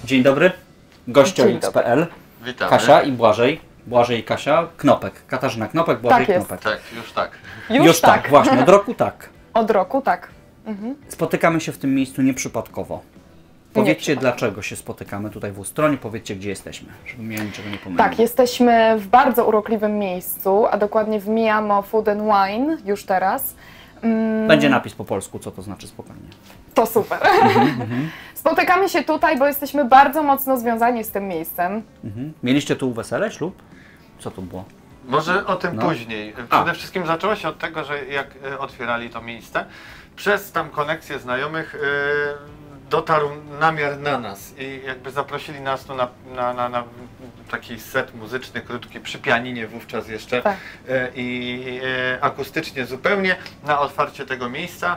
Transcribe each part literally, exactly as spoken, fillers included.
Dzień dobry, goście Dzień X kropka p l, Witamy. Kasia i Błażej, Błażej i Kasia, Knopek, Katarzyna Knopek, Błażej Tak jest. Knopek. Tak, już tak. Już, Już tak, właśnie, od roku tak. Od roku tak. Mhm. Spotykamy się w tym miejscu nieprzypadkowo. Powiedzcie, dlaczego się spotykamy tutaj w Ustronie, powiedzcie, gdzie jesteśmy, żebym ja niczego nie pomylił. Tak, jesteśmy w bardzo urokliwym miejscu, a dokładnie w Miyamo Food and Wine już teraz. Mm, Będzie napis po polsku, co to znaczy spokojnie. To super. Spotykamy się tutaj, bo jesteśmy bardzo mocno związani z tym miejscem. Mhm. Mieliście tu wesele, ślub? Co to było? Może o tym No. później. Przede A. wszystkim zaczęło się od tego, że jak e, otwierali to miejsce, przez tam konekcję znajomych e, dotarł namiar na nas i jakby zaprosili nas tu na, na, na, na taki set muzyczny, krótki, przy pianinie wówczas jeszcze Tak. e, i e, akustycznie zupełnie na otwarcie tego miejsca.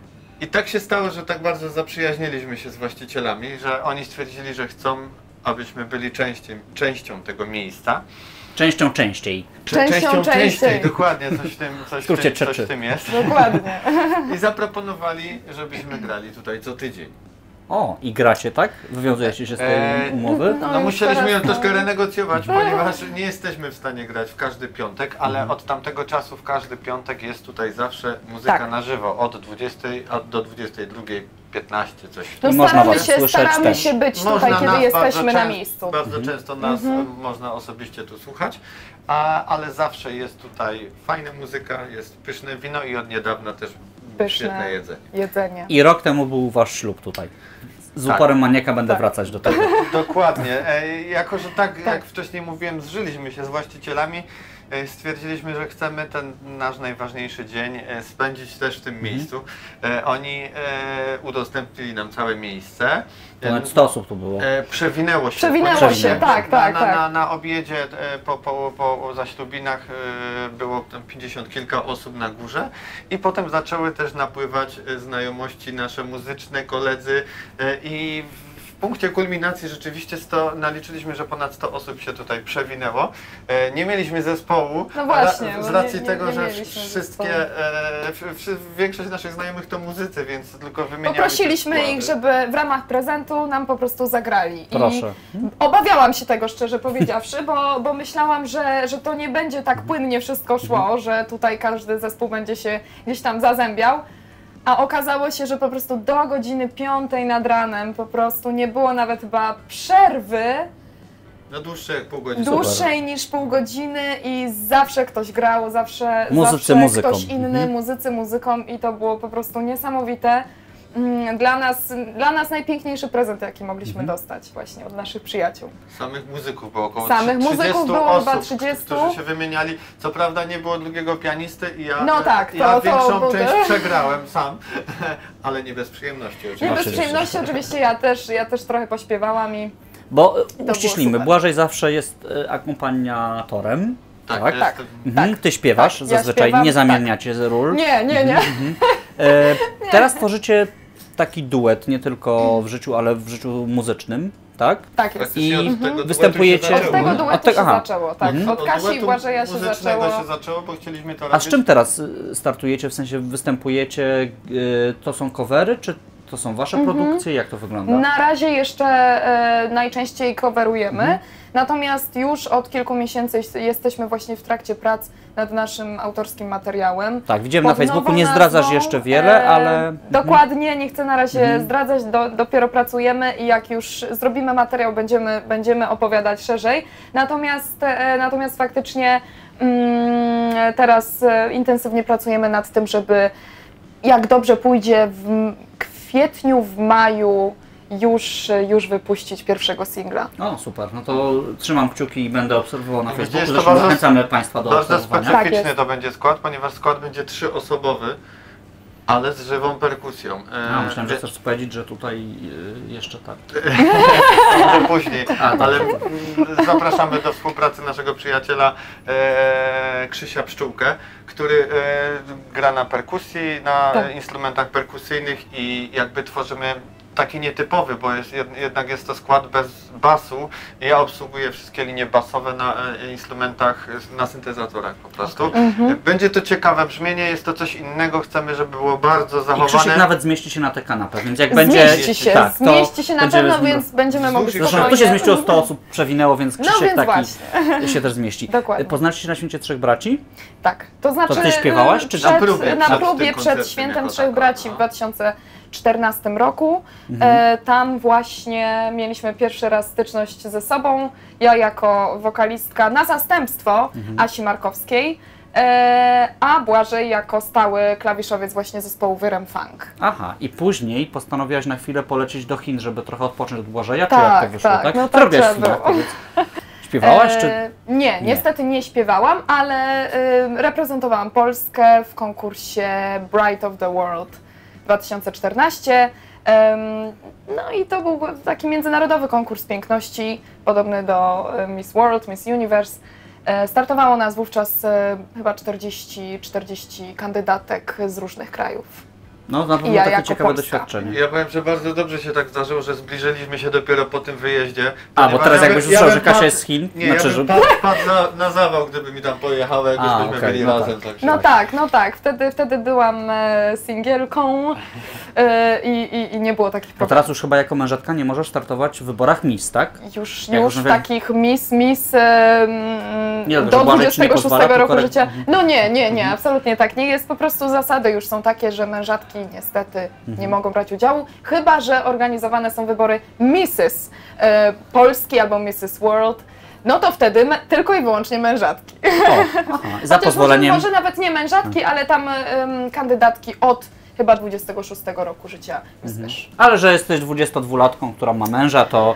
I tak się stało, że tak bardzo zaprzyjaźniliśmy się z właścicielami, że oni stwierdzili, że chcą, abyśmy byli częścią, częścią tego miejsca. Częścią częściej. Częścią częściej. Dokładnie, coś w tym, coś w Skrócie tym, coś czeczy. w tym jest. Dokładnie. I zaproponowali, żebyśmy grali tutaj co tydzień. O, i gracie, tak? Wywiązujecie się z tej Eee, umowy? No, No już musieliśmy ją teraz, no. troszkę renegocjować, ponieważ nie jesteśmy w stanie grać w każdy piątek, ale od tamtego czasu w każdy piątek jest tutaj zawsze muzyka Tak. na żywo, od dwudziestej do dwudziestej drugiej piętnaście, coś w No I można staramy was się, słyszeć staramy też. się być Można tutaj, kiedy nas jesteśmy bardzo na często- miejscu. Bardzo często nas e, można osobiście tu słuchać, a, ale zawsze jest tutaj fajna muzyka, jest pyszne wino i od niedawna też świetne Pyszne jedzenie. jedzenie. I rok temu był wasz ślub tutaj. Z Tak. uporem maniaka będę Tak. wracać do tego. Dokładnie. E, Jako, że tak, Tak. jak wcześniej mówiłem, zżyliśmy się z właścicielami, e, stwierdziliśmy, że chcemy ten nasz najważniejszy dzień e, spędzić też w tym miejscu. E, Oni e, udostępnili nam całe miejsce. Ponad sto osób tu było. E, Przewinęło się. Przewinęło się, ponieważ tak, tak, na, tak. Na, na obiedzie e, po, po, po zaślubinach e, było tam pięćdziesiąt kilka osób na górze i potem zaczęły też napływać e, znajomości nasze muzyczne, koledzy e, i w w punkcie kulminacji rzeczywiście sto, naliczyliśmy, że ponad sto osób się tutaj przewinęło. E, nie mieliśmy zespołu, No właśnie, ale z bo racji nie- nie- tego, nie że mieliśmy wszystkie, zespołu. e, w, w, większość naszych znajomych to muzycy, więc tylko wymieniali Poprosiliśmy te ich, składy. żeby w ramach prezentu nam po prostu zagrali. Proszę. I obawiałam się tego, szczerze powiedziawszy, bo, bo myślałam, że, że to nie będzie tak płynnie wszystko szło, że tutaj każdy zespół będzie się gdzieś tam zazębiał. A okazało się, że po prostu do godziny piątej nad ranem po prostu nie było nawet chyba przerwy Na dłuższe jak pół godziny. dłuższej niż pół godziny i zawsze ktoś grał, zawsze, Muzycy zawsze muzyką. ktoś inny, Mhm. muzycy muzyką i to było po prostu niesamowite. Mm, Dla nas, dla nas najpiękniejszy prezent, jaki mogliśmy Mhm. dostać właśnie od naszych przyjaciół. Samych muzyków było około Samych trzydziestu muzyków było osób, chyba trzydziestu. którzy się wymieniali. Co prawda nie było drugiego pianisty i ja, No tak, ja to- to większą był- część przegrałem sam, ale nie bez przyjemności Nie oczywiście. bez Oczywiście. przyjemności, oczywiście ja też, ja też trochę pośpiewałam i Bo e, było uściślimy, super. Błażej zawsze jest e, akompaniatorem. Tak, Tak? jest- tak. Mhm. Ty śpiewasz, Tak, ja zazwyczaj śpiewam, nie zamieniacie z ról. nie, nie, nie. E, teraz tworzycie taki duet, nie tylko w życiu, ale w życiu muzycznym, tak? Tak jest. Praktycznie I od tego duetu występujecie- się Od zaczęło. tego Od duetu tego- się aha. zaczęło, tak. Mhm. Od Kasi i duetu Błażeja się muzycznego zaczęło. się zaczęło, bo chcieliśmy to A robić. z czym teraz y, startujecie, w sensie występujecie, y, to są covery, czy to są wasze Mhm. produkcje? Jak to wygląda? Na razie jeszcze e, najczęściej coverujemy, Mhm. natomiast już od kilku miesięcy jest- jesteśmy właśnie w trakcie prac nad naszym autorskim materiałem. Tak, widziałem na Pod Facebooku, nową nie zdradzasz nazwą, jeszcze wiele, e, ale... Dokładnie, nie chcę na razie Mhm. zdradzać, do, dopiero pracujemy i jak już zrobimy materiał, będziemy, będziemy opowiadać szerzej. Natomiast, e, natomiast faktycznie mm, teraz e, intensywnie pracujemy nad tym, żeby jak dobrze pójdzie w kwietniu, w maju już, już wypuścić pierwszego singla. O, super, no to trzymam kciuki i będę obserwował na No, Facebooku, jest to zresztą bardzo- zachęcamy Państwa do Bardzo obserwowania. Tak specyficzny jest. to będzie skład, ponieważ skład będzie trzyosobowy, ale z żywą perkusją. E, A, myślałem, że wie- chcesz powiedzieć, że tutaj y, jeszcze tak. Może później, A, dobrze. ale mm, zapraszamy do współpracy naszego przyjaciela e, Krzysia Pszczółkę, który e, gra na perkusji, na Tak. instrumentach perkusyjnych i jakby tworzymy taki nietypowy, bo jest, jednak jest to skład bez basu. Ja obsługuję wszystkie linie basowe na e, instrumentach, na syntezatorach po prostu. Okay. Mhm. Będzie to ciekawe brzmienie, jest to coś innego, chcemy, żeby było bardzo I zachowane. Krzysiek nawet zmieści się na tę kanapę, więc jak Zmieści będzie... się, tak, to zmieści się na będziemy pewno, z nim- więc będziemy mogli Zresztą Zresztą spokojnie... tu się zmieściło sto osób, przewinęło, więc No Krzysiek więc taki właśnie. się też zmieści. Dokładnie. Poznaliście się na Święcie Trzech Braci? Tak, to znaczy To ty śpiewałaś, czy przed, na próbie na przed próbie tym przed koncertem Świętem jako Trzech tako, Braci no. w dwa tysiące czternastym roku. Mhm. E, tam właśnie mieliśmy pierwszy raz styczność ze sobą. Ja jako wokalistka na zastępstwo Mhm. Asi Markowskiej, e, a Błażej jako stały klawiszowiec właśnie zespołu Wyrem Funk. Aha, i później postanowiłaś na chwilę polecieć do Chin, żeby trochę odpocząć od Błażeja, czy Tak, jak to wyszło, tak, tak? no Co tak robiłaś w trzeba Chinach, było. powiedz? Śpiewałaś, czy... E, nie, niestety nie śpiewałam, ale e, reprezentowałam Polskę w konkursie Bride of the World dwa tysiące czternasty. Em, no i to był taki międzynarodowy konkurs piękności, podobny do e, Miss World, Miss Universe. E, startowało nas wówczas e, chyba czterdzieści, czterdzieści kandydatek z różnych krajów. No, na pewno ja takie jako ciekawe Polska. doświadczenie. Ja powiem, że bardzo dobrze się tak zdarzyło, że zbliżyliśmy się dopiero po tym wyjeździe. A, bo ponieważ teraz ja jakbyś bym- usłyszał, ja że bym Kasia padł- jest z Chin, Nie, znaczy, ja że... bym padł, padł na, na zawał, gdyby mi tam pojechał, jak A, już byśmy okej, byli no razem. tak. Także. No tak, no tak. Wtedy, wtedy byłam e, singielką e, i, i, i nie było takich Bo problemów. teraz już chyba jako mężatka nie możesz startować w wyborach Miss, tak? Już, Jak już już wiem- takich Miss, Miss e, mm, Nie, że do Błażej ci nie dwudziestego pozwala, szóstego tylko roku re- życia. Mhm. No nie, nie, nie, absolutnie tak. Nie jest, po prostu zasady już są takie, że mężatki niestety Mhm. nie mogą brać udziału, chyba że organizowane są wybory misses e, Polski albo misses World. No to wtedy me, tylko i wyłącznie mężatki. O, aha, za Chociaż pozwoleniem... Może, może nawet nie mężatki, ale tam em, kandydatki od chyba dwudziestego szóstego roku życia. Mhm. Wiesz. Ale że jesteś dwudziestodwulatką, która ma męża, to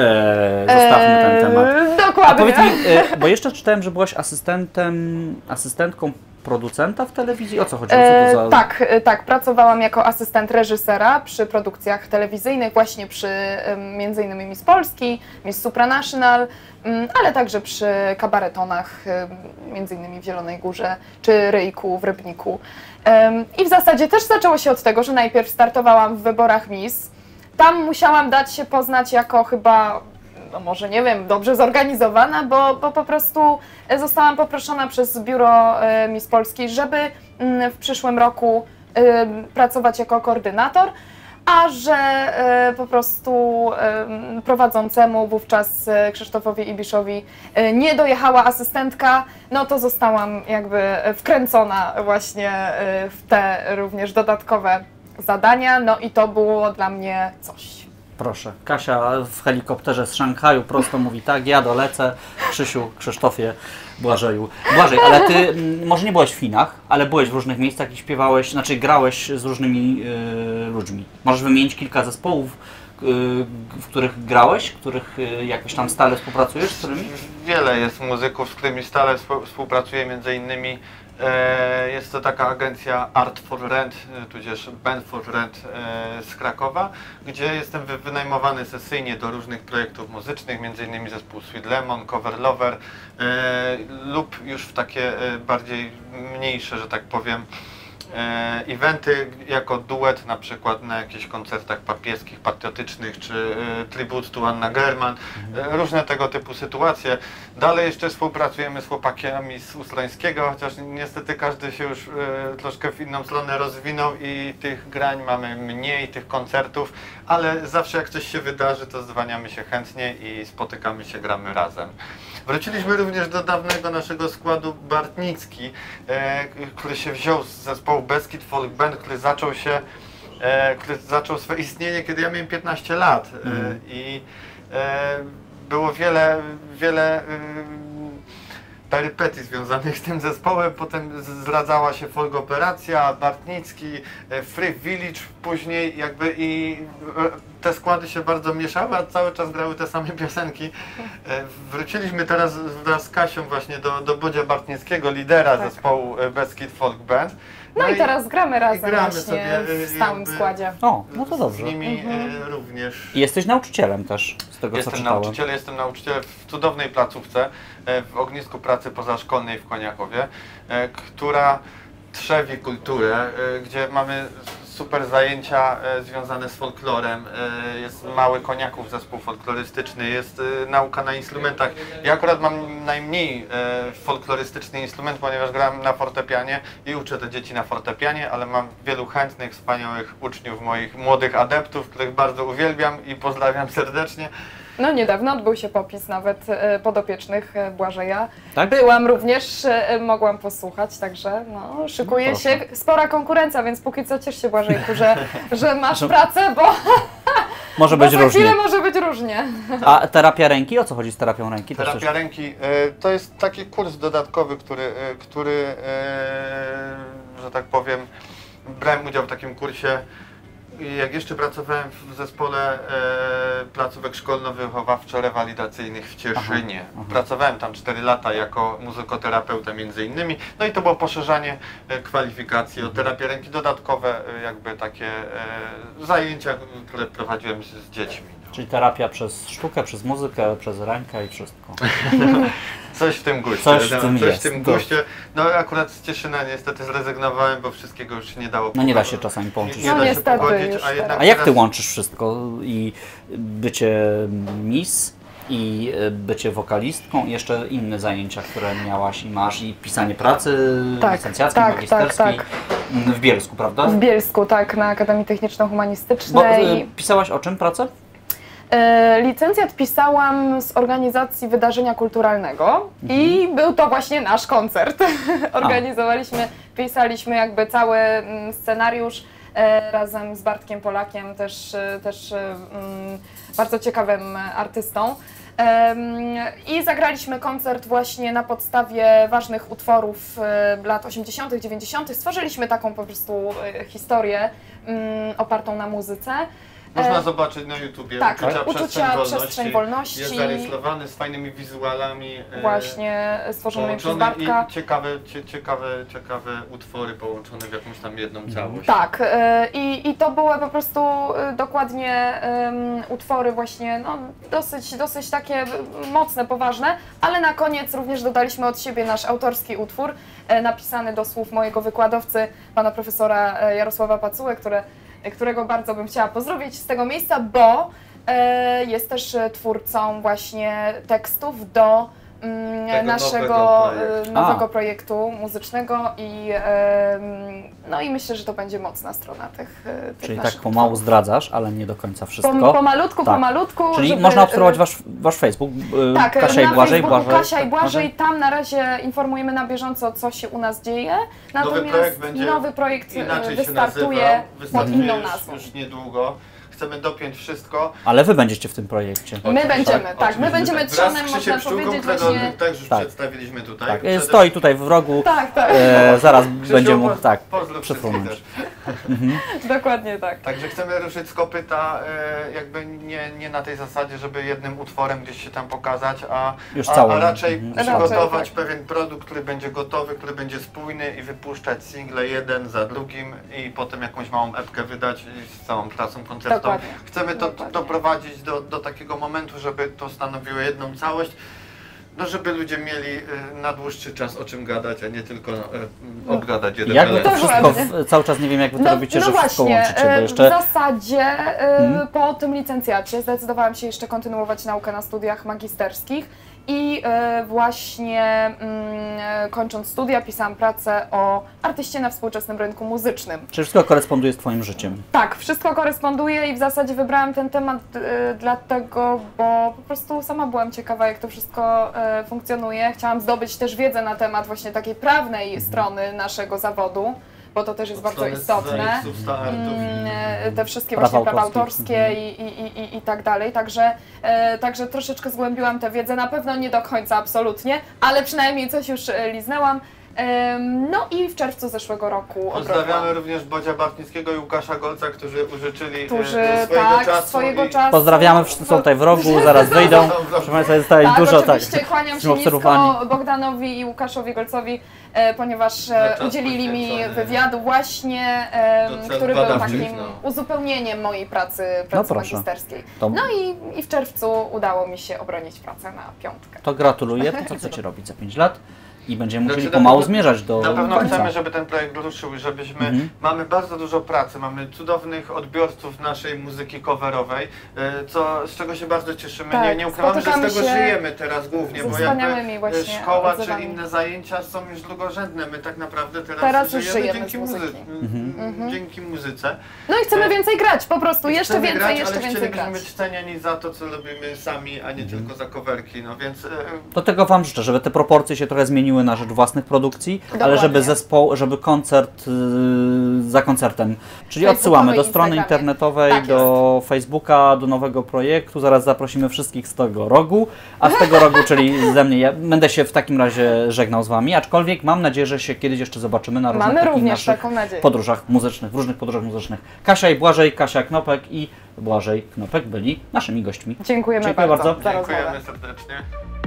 e, zostawmy ten temat. Eee, A Dokładnie. powiedz mi, e, bo jeszcze czytałem, że byłaś asystentem, asystentką producenta w telewizji. O co chodziło? Co to za... E, tak, e, tak. Pracowałam jako asystent reżysera przy produkcjach telewizyjnych, właśnie przy em, między innymi Miss Polski, Miss Supranational, mm, ale także przy kabaretonach, em, między innymi w Zielonej Górze czy Ryjku w Rybniku. Em, I w zasadzie też zaczęło się od tego, że najpierw startowałam w wyborach Miss. Tam musiałam dać się poznać jako chyba, no może nie wiem, dobrze zorganizowana, bo, bo po prostu zostałam poproszona przez biuro e, Miss Polski, żeby mm, w przyszłym roku e, pracować jako koordynator, a że e, po prostu e, prowadzącemu wówczas e, Krzysztofowi Ibiszowi e, nie dojechała asystentka, no to zostałam jakby wkręcona właśnie e, w te również dodatkowe zadania, no i to było dla mnie coś. Proszę, Kasia w helikopterze z Szanghaju prosto mówi tak, ja dolecę, Krzysiu, Krzysztofie, Błażeju. Błażej, ale ty mm, może nie byłeś w Chinach, ale byłeś w różnych miejscach i śpiewałeś, znaczy grałeś z różnymi y, ludźmi. Możesz wymienić kilka zespołów, y, w których grałeś, których y, jakoś tam stale współpracujesz, z którymi? Wiele jest muzyków, z którymi stale współ- współpracuję, między innymi e, jest to taka agencja Art for Rent, e, tudzież Band for Rent e, z Krakowa, gdzie jestem wy- wynajmowany sesyjnie do różnych projektów muzycznych, między innymi zespół Sweet Lemon, Cover Lover e, lub już w takie e, bardziej mniejsze, że tak powiem, e, eventy jako duet, na przykład na jakichś koncertach papieskich, patriotycznych, czy e, tribute to Anna German, e, różne tego typu sytuacje. Dalej jeszcze współpracujemy z chłopakami z Ustrońskiego, chociaż niestety każdy się już e, troszkę w inną stronę rozwinął i tych grań mamy mniej, tych koncertów, ale zawsze jak coś się wydarzy, to zwaniamy się chętnie i spotykamy się, gramy razem. Wróciliśmy również do dawnego naszego składu Bartnicki, e, który się wziął z zespołu Beskid Folk Band, który zaczął się, e, który zaczął swoje istnienie, kiedy ja miałem piętnaście lat e, Mhm. i e, było wiele, wiele e, perypetii związanych z tym zespołem. Potem z- zdradzała się folk operacja, Bartnicki, e, Free Village później jakby i e, te składy się bardzo mieszały, a cały czas grały te same piosenki. E, Wróciliśmy teraz wraz z Kasią właśnie do, do Bodzia Bartnickiego, lidera Tak. zespołu e, Beskid Folk Band. No i teraz gramy razem gramy właśnie sobie, w stałym jakby- składzie. O, no to dobrze. Z nimi Mhm. e, również. I jesteś nauczycielem też, z tego co Jestem czytałem. nauczycielem, jestem nauczycielem w cudownej placówce e, w ognisku pracy pozaszkolnej w Koniakowie, e, która trzewi kulturę, e, gdzie mamy super zajęcia e, związane z folklorem, e, jest mały Koniaków zespół folklorystyczny, jest e, nauka na instrumentach. Ja akurat mam najmniej e, folklorystyczny instrument, ponieważ gram na fortepianie i uczę te dzieci na fortepianie, ale mam wielu chętnych, wspaniałych uczniów, moich młodych adeptów, których bardzo uwielbiam i pozdrawiam serdecznie. No niedawno odbył się popis nawet e, podopiecznych e, Błażeja. Tak? Byłam również, e, mogłam posłuchać, także no, szykuje No się spora konkurencja, więc póki co ciesz się Błażejku, że, że masz Że- pracę, bo, Może bo być za różnie. chwilę może być różnie. A terapia ręki? O co chodzi z terapią ręki? Też Terapia coś- ręki e, to jest taki kurs dodatkowy, który, e, który e, że tak powiem, brałem udział w takim kursie. I jak jeszcze pracowałem w zespole e, placówek szkolno-wychowawczo-rewalidacyjnych w Cieszynie. Aha, aha. Pracowałem tam cztery lata jako muzykoterapeuta między innymi. No i to było poszerzanie e, kwalifikacji o terapię ręki, dodatkowe e, jakby takie e, zajęcia, które prowadziłem z, z dziećmi. Czyli terapia przez sztukę, przez muzykę, przez rękę i wszystko. Coś w tym guście. Coś w no, tym coś jest, w tym to- guście. No akurat z Cieszyna niestety zrezygnowałem, bo wszystkiego już się nie dało No nie da pogodzić. się czasami połączyć. Nie No da się niestety, pogodzić, już a jednak A jak ty teraz- łączysz wszystko? I bycie miss, i bycie wokalistką, i jeszcze inne zajęcia, które miałaś i masz, i pisanie pracy Tak, licencjackiej, tak, magisterskiej tak, w Bielsku, prawda? W Bielsku, tak, na Akademii Bo Techniczno-Humanistycznej. y, pisałaś o czym pracę? E, Licencjat pisałam z organizacji wydarzenia kulturalnego i był to właśnie nasz koncert. Organizowaliśmy, pisaliśmy jakby cały mm, scenariusz e, razem z Bartkiem Polakiem, też, e, też e, mm, bardzo ciekawym artystą. Em, I zagraliśmy koncert właśnie na podstawie ważnych utworów e, lat osiemdziesiątych, dziewięćdziesiątych. Stworzyliśmy taką po prostu e, historię mm, opartą na muzyce. Można E, zobaczyć na YouTubie tak, Uczucia, Uczucia, Przestrzeń Wolności. Przestrzeń Wolności. Jest zarejestrowany z fajnymi wizualami. e, Właśnie stworzonymi przez połączone Bartka. i ciekawe, cie, ciekawe, ciekawe utwory połączone w jakąś tam jedną całość. Tak, e, i, i to były po prostu e, dokładnie em, utwory właśnie no, dosyć, dosyć takie e, mocne, poważne, ale na koniec również dodaliśmy od siebie nasz autorski utwór e, napisany do słów mojego wykładowcy, pana profesora e, Jarosława Pacuły, które, którego bardzo bym chciała pozdrowić z tego miejsca, bo e, jest też e, twórcą właśnie tekstów do mm, Tego naszego nowego e, projektu. nowego A. projektu muzycznego i em, no i myślę, że to będzie mocna strona tych, e, tych Czyli tak naszych pomału utworów. zdradzasz, ale nie do końca wszystko. Pom, pomalutku, Tak. pomalutku. Czyli żeby, można obserwować e, wasz, wasz Facebook, y, tak, Kasia i na Błażej, Facebooku Błażej. Kasia i tak, Błażej, tam na razie informujemy na bieżąco, co się u nas dzieje. Natomiast Nowy projekt będzie nowy projekt e, inaczej się wystartuje nazywa. pod Wystartuje inną już, nazwą. już niedługo. Chcemy dopiąć wszystko. Ale wy będziecie w tym projekcie. My Oczywiście, będziemy, tak, my oczywiście, będziemy tak. trzonem, Wraz z można Krzysiem Pszczółką, powiedzieć którego właśnie. też już Tak. przedstawiliśmy tutaj. Tak, Przede- stoi tutaj w rogu, Tak, tak, e, zaraz Krzysiu, będzie mógł poz- tak pozdrów przefrunąć. wszystkich też. dokładnie tak. Także chcemy ruszyć z kopyta e, jakby nie, nie na tej zasadzie, żeby jednym utworem gdzieś się tam pokazać, a, Już a, całym. a raczej Mhm. przygotować Raczej, tak. pewien produkt, który będzie gotowy, który będzie spójny i wypuszczać single jeden za drugim i potem jakąś małą epkę wydać z całą trasą koncertową. Dokładnie. Chcemy to Dokładnie. doprowadzić do, do takiego momentu, żeby to stanowiło jedną całość. No, żeby ludzie mieli e, na dłuższy czas o czym gadać, a nie tylko e, obgadać jeden Jak wy to telefon. wszystko, Dokładnie. w, cały czas nie wiem jak wy to No, robicie, no że wszystko właśnie, łączycie, bo e, jeszcze... w zasadzie e, Mhm. po tym licencjacie zdecydowałam się jeszcze kontynuować naukę na studiach magisterskich i e, właśnie mm, kończąc studia pisałam pracę o artyście na współczesnym rynku muzycznym. Czy wszystko koresponduje z twoim życiem? Tak, wszystko koresponduje i w zasadzie wybrałam ten temat e, dlatego, bo po prostu sama byłam ciekawa, jak to wszystko e, funkcjonuje. Chciałam zdobyć też wiedzę na temat właśnie takiej prawnej strony naszego zawodu, bo to też jest bardzo Strony istotne. zapisów, startów i- Mm, te wszystkie Praw właśnie prawa autorskich. autorskie i, i, i, i tak dalej, także, e, także troszeczkę zgłębiłam tę wiedzę, na pewno nie do końca absolutnie, ale przynajmniej coś już e, liznęłam. Em, no i w czerwcu zeszłego roku Pozdrawiamy odrobiłam. również Bodzia Bartnickiego i Łukasza Golca, którzy użyczyli e, Którzy swojego tak, czasu. swojego i... czasu. Pozdrawiamy, wszyscy są tutaj w rogu, zaraz wyjdą. Proszę Państwa, jest tutaj Tak, dużo tak. oczywiście kłaniam się obserwowani. nisko Bogdanowi i Łukaszowi Golcowi, e, ponieważ Za e, czas udzielili mi poświęcony. wywiadu właśnie, e, Do celów który był badawczych, takim no. uzupełnieniem mojej pracy, pracy proszę. magisterskiej. To, No i, i w czerwcu udało mi się obronić pracę na piątkę. to gratuluję. To co chcecie robić za pięć lat? i będziemy Znaczy, musieli na pomału pewno- zmierzać do Na pewno końca. chcemy, żeby ten projekt ruszył, żebyśmy... Mhm. Mamy bardzo dużo pracy, mamy cudownych odbiorców naszej muzyki coverowej, y, co, z czego się bardzo cieszymy. Tak, nie, nie ukrywamy, że z spotykamy tego się żyjemy teraz głównie, ze bo wspaniałymi jakby właśnie y, szkoła czy odzewami. inne zajęcia są już drugorzędne. My tak naprawdę teraz, Teraz już żyjemy, żyjemy dzięki, z muzyki. muzy- Mhm. dzięki muzyce. No i chcemy więcej grać, po prostu, jeszcze Chcemy więcej, grać, jeszcze ale więcej chcielibyśmy grać. być cenieni za to, co robimy sami, a nie Mhm. tylko za coverki, no więc... y, Do tego Wam życzę, żeby te proporcje się trochę zmieniły na rzecz własnych produkcji, ale Dokładnie. żeby zespoł, żeby koncert yy, za koncertem. Czyli Facebookowy, odsyłamy do strony Instagramie. internetowej, Tak do Facebooka, do nowego projektu. Zaraz zaprosimy wszystkich z tego rogu, a z tego rogu, czyli ze mnie, ja będę się w takim razie żegnał z Wami, aczkolwiek mam nadzieję, że się kiedyś jeszcze zobaczymy na różnych Mamy takich również naszych taką nadzieję. podróżach muzycznych, w różnych podróżach muzycznych. Kasia i Błażej, Kasia Knopek i Błażej Knopek byli naszymi gośćmi. Dziękujemy Dziękuję bardzo, bardzo. za rozmowę. Dziękujemy serdecznie.